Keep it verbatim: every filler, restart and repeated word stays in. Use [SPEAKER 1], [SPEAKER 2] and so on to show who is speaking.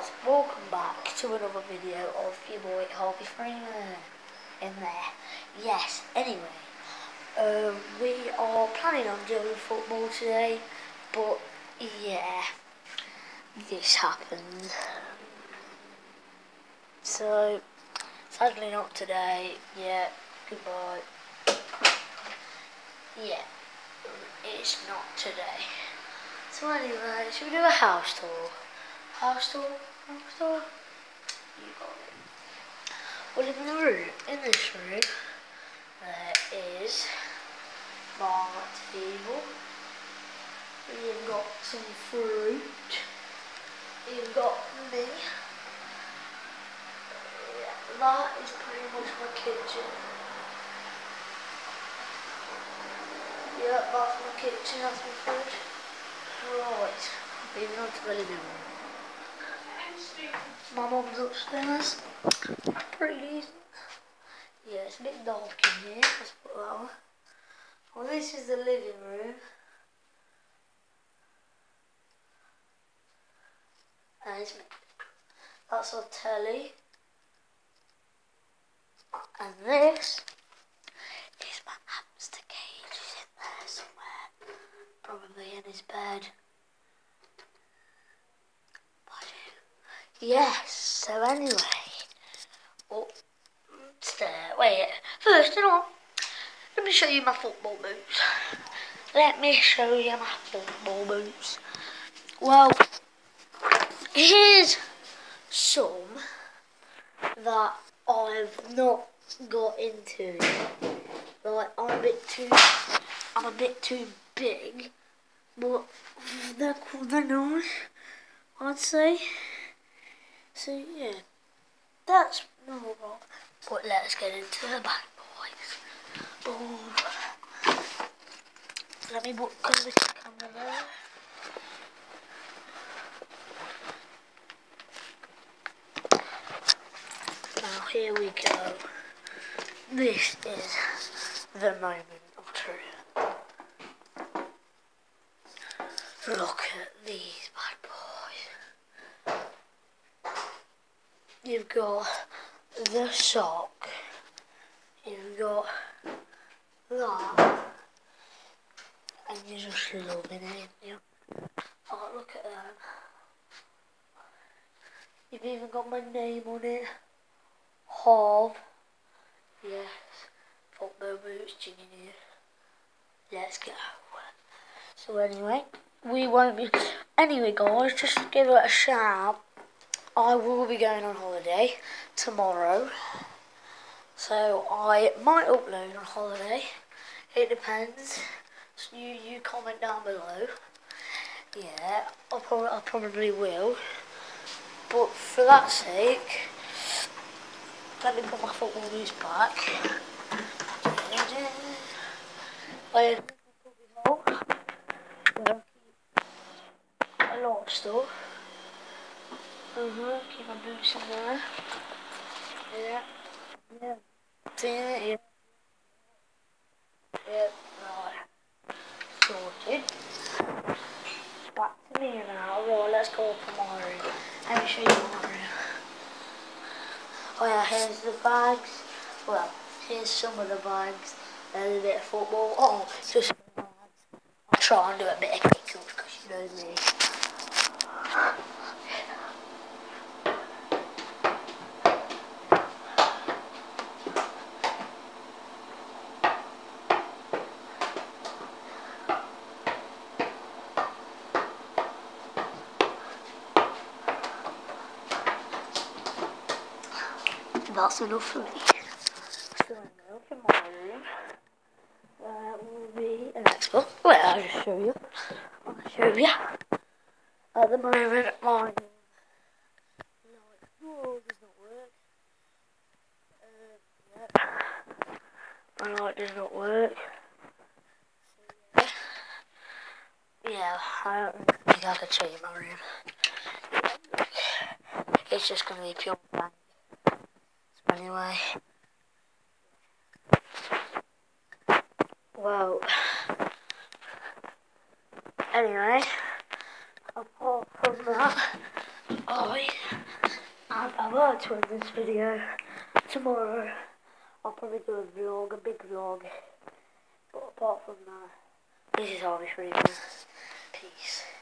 [SPEAKER 1] guys, welcome back to another video of your boy Harvey Freeman in there. Yes, anyway, um, we are planning on doing football today, but yeah, this happened. So, sadly not today, yeah, goodbye. Yeah, it's not today. So anyway, should we do a house tour? House tour? House tour? You got it. Well, in the room, in this room, there is my table. You've got some fruit. You've got me. Yeah, that is pretty much my kitchen. Yeah, that's my kitchen, that's my fridge. Right, moving on to the living room. My mum's upstairs. Pretty decent. Yeah, it's a bit dark in here. Let's put that on. Well, this is the living room. And it's, that's our telly. And this is my hamster cage. He's in there somewhere. Probably in his bed. Yes, so anyway. Oh, there. Wait, first, you know what? Let me show you my football boots. Let me show you my football boots. Well, here's some that I've not got into. Like, I'm a bit too, I'm a bit too big, but they're, they're nice, I'd say. So yeah, that's no wrong. But let's get into the bad boys. Boom. Let me put the camera there. Now here we go. This is the moment of truth. Look at these bad boys. You've got the sock. You've got that. And you're just loving it, you. Oh, look at that. You've even got my name on it. Harv. Yes. Football boots, junior. Let's go. So anyway, we won't be... Anyway, guys, just to give it a shout, I will be going on holiday tomorrow. So I might upload on holiday. It depends. So you, you comment down below. Yeah, I'll probably, I probably will. But for that sake, let me put my football boots back. I have a lot of stuff. Uh-huh, keep my boots in there. Yeah, yeah. See it? Yeah. Yeah, right. Sorted. Back to me now. Right, let's go up to my room. Let me show you my room. Oh yeah, here's the bags. Well, here's some of the bags. There's a bit of football. Oh, just bags. I'll try and do a bit of kick-ups because you know me. That's enough for me. So now for my room, that will be an expo. Well, I'll just show you. I'll show you. At the moment, my light oh, does not work. Uh, yeah. My light does not work. So, yeah. yeah, I don't really think I can show you my room. It's just going to be pure blank. Anyway, well, anyway, apart from that, I part two of this video. Tomorrow I'll probably do a vlog, a big vlog. But apart from that, this is Harvey Freeman. Peace.